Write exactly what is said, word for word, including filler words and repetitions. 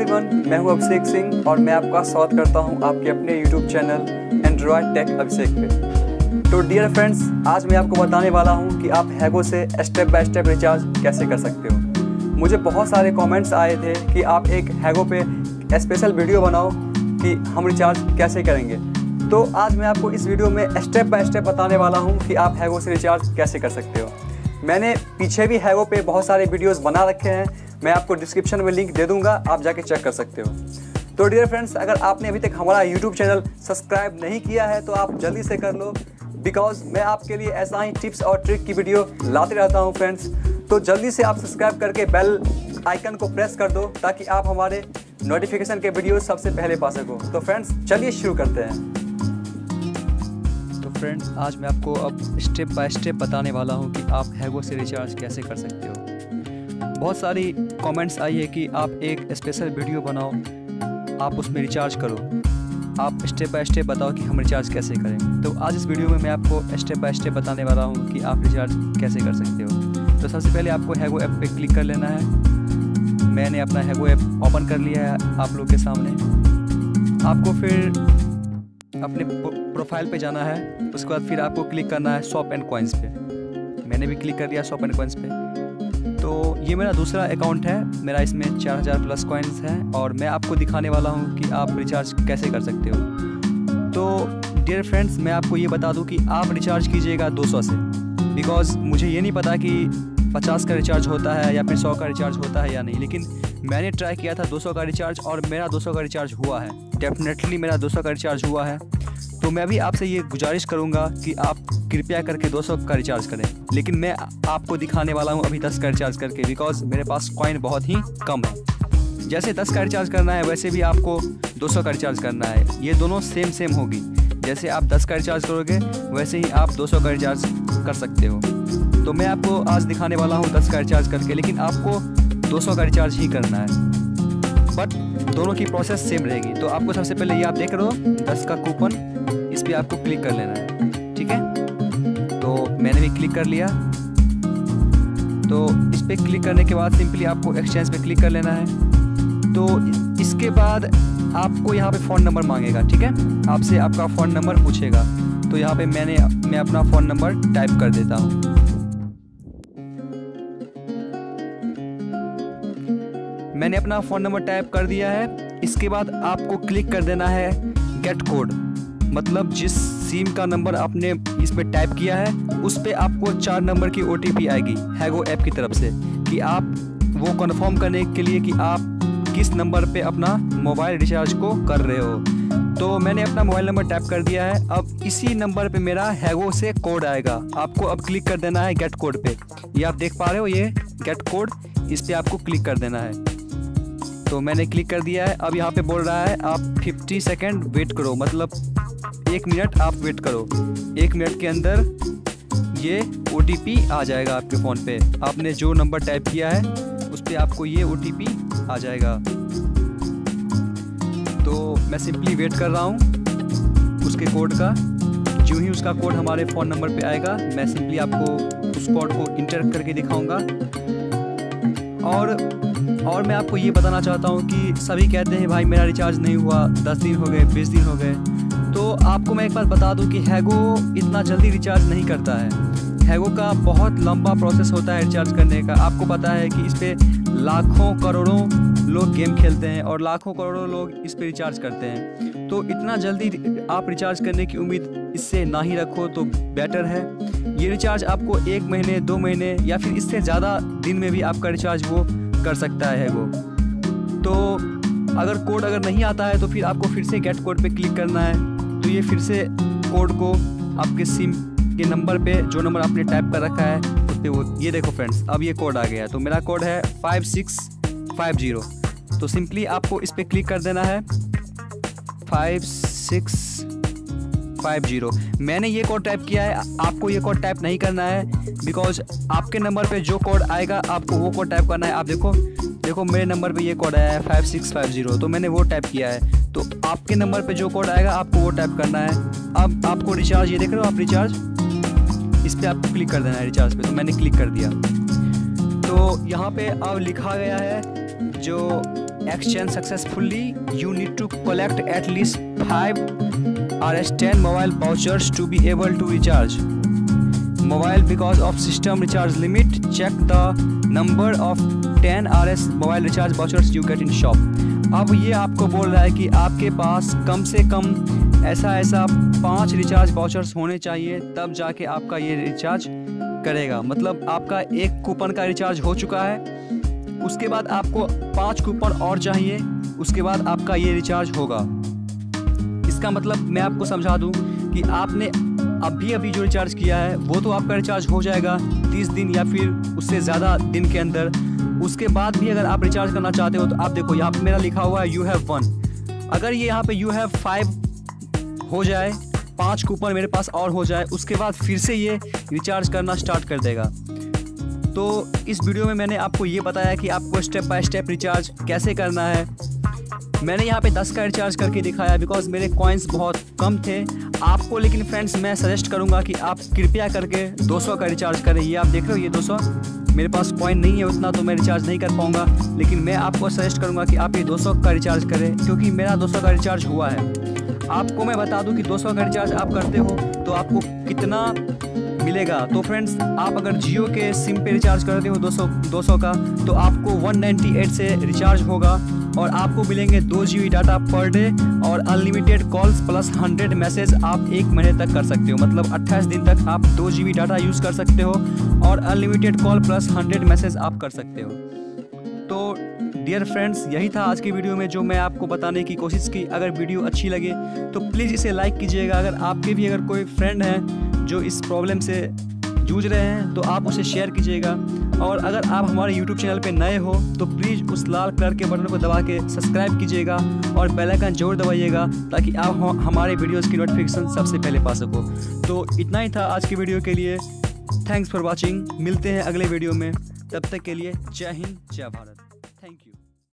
Everyone, मैं हूं अभिषेक सिंह और मैं आपका स्वागत करता हूं आपके अपने YouTube channel Android tech Abhishek पे। तो डियर फ्रेंड्स, आज मैं आपको बताने वाला हूं कि आप हैगो से स्टेप बाय स्टेप रिचार्ज कैसे कर सकते हो। मुझे बहुत सारे कमेंट्स आए थे कि आप एक हैगो पे स्पेशल वीडियो बनाओ कि हम रिचार्ज कैसे करेंगे। तो आज मैं आपको इस वीडियो में स्टेप बाय स्टेप बताने वाला हूँ कि आप हैगो से रिचार्ज कैसे कर सकते हो। मैंने पीछे भी हैगो पे बहुत सारे वीडियोस बना रखे हैं, मैं आपको डिस्क्रिप्शन में लिंक दे दूंगा, आप जाके चेक कर सकते हो। तो डियर फ्रेंड्स, अगर आपने अभी तक हमारा यूट्यूब चैनल सब्सक्राइब नहीं किया है तो आप जल्दी से कर लो, बिकॉज मैं आपके लिए ऐसा ही टिप्स और ट्रिक की वीडियो लाते रहता हूँ फ्रेंड्स। तो जल्दी से आप सब्सक्राइब करके बेल आइकन को प्रेस कर दो ताकि आप हमारे नोटिफिकेशन के वीडियो सबसे पहले पा सको। तो फ्रेंड्स चलिए शुरू करते हैं। फ्रेंड्स, आज मैं आपको अब स्टेप बाय स्टेप बताने वाला हूं कि आप हैगो से रिचार्ज कैसे कर सकते हो। बहुत सारी कमेंट्स आई है कि आप एक स्पेशल वीडियो बनाओ, आप उसमें रिचार्ज करो, आप स्टेप बाय स्टेप बताओ कि हम रिचार्ज कैसे करें। तो आज इस वीडियो में मैं आपको स्टेप बाय स्टेप बताने वाला हूं कि आप रिचार्ज कैसे कर सकते हो। तो सबसे पहले आपको हैगो ऐप पे क्लिक कर लेना है। मैंने अपना हैगो ऐप ओपन कर लिया है आप लोग के सामने। आपको फिर अपने प्रोफाइल पे जाना है, उसके बाद फिर आपको क्लिक करना है शॉप एंड कॉइन्स पे। मैंने भी क्लिक कर दिया शॉप एंड कॉइन्स पे। तो ये मेरा दूसरा अकाउंट है, मेरा इसमें चार हज़ार प्लस कॉइन्स हैं और मैं आपको दिखाने वाला हूँ कि आप रिचार्ज कैसे कर सकते हो। तो डियर फ्रेंड्स, मैं आपको ये बता दूँ कि आप रिचार्ज कीजिएगा दो सौ से, बिकॉज मुझे ये नहीं पता कि पचास का रिचार्ज होता है या फिर सौ का रिचार्ज होता है या नहीं, लेकिन मैंने ट्राई किया था दो सौ का रिचार्ज और मेरा दो सौ का रिचार्ज हुआ है। डेफिनेटली मेरा दो सौ का रिचार्ज हुआ है। तो मैं भी आपसे ये गुजारिश करूंगा कि आप कृपया करके दो सौ का रिचार्ज करें, लेकिन मैं आपको दिखाने वाला हूं अभी दस का रिचार्ज करके, बिकॉज मेरे पास कॉइन बहुत ही कम है। जैसे दस का रिचार्ज करना है वैसे भी आपको दो सौ का रिचार्ज करना है, ये दोनों सेम सेम होगी। जैसे आप दस का रिचार्ज करोगे वैसे ही आप दो सौ का रिचार्ज कर सकते हो। तो मैं आपको आज दिखाने वाला हूँ दस का रिचार्ज करके, लेकिन आपको दो सौ का रिचार्ज ही करना है, बट दोनों की प्रोसेस सेम रहेगी। तो आपको सबसे पहले ये आप देख रहे हो दस का कूपन, इस पर आपको क्लिक कर लेना है, ठीक है। तो मैंने भी क्लिक कर लिया। तो इस पर क्लिक करने के बाद सिंपली आपको एक्सचेंज पे क्लिक कर लेना है। तो इसके बाद आपको यहाँ पे फ़ोन नंबर मांगेगा, ठीक है, आपसे आपका फ़ोन नंबर पूछेगा। तो यहाँ पे मैंने मैं अपना फ़ोन नंबर टाइप कर देता हूँ। मैंने अपना फ़ोन नंबर टाइप कर दिया है। इसके बाद आपको क्लिक कर देना है गेट कोड, मतलब जिस सिम का नंबर आपने इस पे टाइप किया है उस पे आपको चार नंबर की ओ टी पी आएगी हैगो ऐप की तरफ से, कि आप वो कन्फर्म करने के लिए कि आप किस नंबर पे अपना मोबाइल रिचार्ज को कर रहे हो। तो मैंने अपना मोबाइल नंबर टाइप कर दिया है। अब इसी नंबर पे मेरा हैगो से कोड आएगा, आपको अब क्लिक कर देना है गेट कोड पे। ये आप देख पा रहे हो, ये गेट कोड, इस पर आपको क्लिक कर देना है। तो मैंने क्लिक कर दिया है। अब यहाँ पे बोल रहा है आप पचास सेकंड वेट करो, मतलब एक मिनट आप वेट करो। एक मिनट के अंदर ये ओ टी पी आ जाएगा आपके फ़ोन पे। आपने जो नंबर टाइप किया है उस पर आपको ये ओ टी पी आ जाएगा। तो मैं सिंपली वेट कर रहा हूँ उसके कोड का। जो ही उसका कोड हमारे फ़ोन नंबर पे आएगा, मैं सिंपली आपको उस कोड को इंटर करके दिखाऊँगा। और और मैं आपको ये बताना चाहता हूँ कि सभी कहते हैं भाई मेरा रिचार्ज नहीं हुआ, दस दिन हो गए, बीस दिन हो गए। तो आपको मैं एक बात बता दूं कि हैगो इतना जल्दी रिचार्ज नहीं करता है। हैगो का बहुत लंबा प्रोसेस होता है रिचार्ज करने का। आपको पता है कि इस पर लाखों करोड़ों लोग गेम खेलते हैं और लाखों करोड़ों लोग इस पर रिचार्ज करते हैं। तो इतना जल्दी आप रिचार्ज करने की उम्मीद इससे ना ही रखो तो बेटर है। ये रिचार्ज आपको एक महीने, दो महीने या फिर इससे ज़्यादा दिन में भी आपका रिचार्ज वो कर सकता है हैगो। तो अगर कोड अगर नहीं आता है तो फिर आपको फिर से गेट कोड पे क्लिक करना है। तो ये फिर से कोड को आपके सिम के नंबर पे, जो नंबर आपने टाइप कर रखा है उस पर वो, ये देखो फ्रेंड्स, अब ये कोड आ गया। तो मेरा कोड है फाइव सिक्स फाइव ज़ीरो। तो सिंपली आपको इस पर क्लिक कर देना है, फाइव सिक्स फाइव ज़ीरो। मैंने ये कोड टाइप किया है, आपको ये कोड टाइप नहीं करना है, बिकॉज आपके नंबर पे जो कोड आएगा आपको वो कोड टाइप करना है। आप देखो देखो मेरे नंबर पे ये कोड आया है फाइव सिक्स फाइव ज़ीरो, तो मैंने वो टाइप किया है। तो आपके नंबर पे जो कोड आएगा आपको वो टाइप करना है। अब आपको रिचार्ज, ये देख रहे हो आप रिचार्ज, इस पर आपको क्लिक कर देना है रिचार्ज पे। तो मैंने क्लिक कर दिया। तो यहाँ पे अब लिखा गया है जो exchange successfully, you need to collect at least five R S ten mobile vouchers to be able to recharge mobile because of system recharge limit. Check the number of ten R S mobile recharge vouchers you get in shop. अब ये आपको बोल रहा है कि आपके पास कम से कम ऐसा ऐसा पाँच रिचार्ज वाउचर्स होने चाहिए, तब जाके आपका ये रिचार्ज करेगा। मतलब आपका एक कूपन का रिचार्ज हो चुका है, उसके बाद आपको पाँच कूपन और चाहिए, उसके बाद आपका ये रिचार्ज होगा। इसका मतलब मैं आपको समझा दूं कि आपने अभी अभी जो रिचार्ज किया है वो तो आपका रिचार्ज हो जाएगा तीस दिन या फिर उससे ज़्यादा दिन के अंदर। उसके बाद भी अगर आप रिचार्ज करना चाहते हो तो आप देखो यहाँ पे मेरा लिखा हुआ है यू हैव वन। अगर ये यहाँ पे यू हैव फाइव हो जाए, पाँच कूपन मेरे पास और हो जाए, उसके बाद फिर से ये रिचार्ज करना स्टार्ट कर देगा। तो इस वीडियो में मैंने आपको ये बताया कि आपको स्टेप बाय स्टेप रिचार्ज कैसे करना है। मैंने यहाँ पे दस का रिचार्ज करके दिखाया बिकॉज मेरे कॉइन्स बहुत कम थे। आपको लेकिन फ्रेंड्स मैं सजेस्ट करूँगा कि आप कृपया करके दो सौ का रिचार्ज करें। ये आप देख रहे हो ये दो सौ, मेरे पास कॉइन नहीं है उतना तो मैं रिचार्ज नहीं कर पाऊँगा, लेकिन मैं आपको सजेस्ट करूँगा कि आप ये दो सौ का रिचार्ज करें क्योंकि मेरा दो सौ का रिचार्ज हुआ है। आपको मैं बता दूं कि दो सौ का रिचार्ज आप करते हो तो आपको कितना मिलेगा। तो फ्रेंड्स आप अगर जियो के सिम पे रिचार्ज करते हो दो सौ दो सौ का तो आपको एक सौ अट्ठानवे से रिचार्ज होगा और आपको मिलेंगे दो G B data per day और unlimited calls plus hundred message आप एक महीने तक कर सकते हो। मतलब अट्ठाईस दिन तक आप दो जी बी डाटा यूज़ कर सकते हो और unlimited call plus hundred message आप कर सकते हो। तो डियर फ्रेंड्स यही था आज की वीडियो में जो मैं आपको बताने की कोशिश की। अगर वीडियो अच्छी लगे तो प्लीज़ इसे लाइक कीजिएगा। अगर आपके भी अगर कोई फ्रेंड है जो इस प्रॉब्लम से जूझ रहे हैं तो आप उसे शेयर कीजिएगा। और अगर आप हमारे यूट्यूब चैनल पे नए हो तो प्लीज़ उस लाल कलर के बटन को दबा के सब्सक्राइब कीजिएगा और बेल आइकन जरूर दबाइएगा ताकि आप हमारे वीडियोज़ की नोटिफिकेशन सबसे पहले पा सको। तो इतना ही था आज की वीडियो के लिए। Thanks for watching. मिलते हैं अगले वीडियो में, तब तक के लिए जय हिंद जय भारत। Thank you.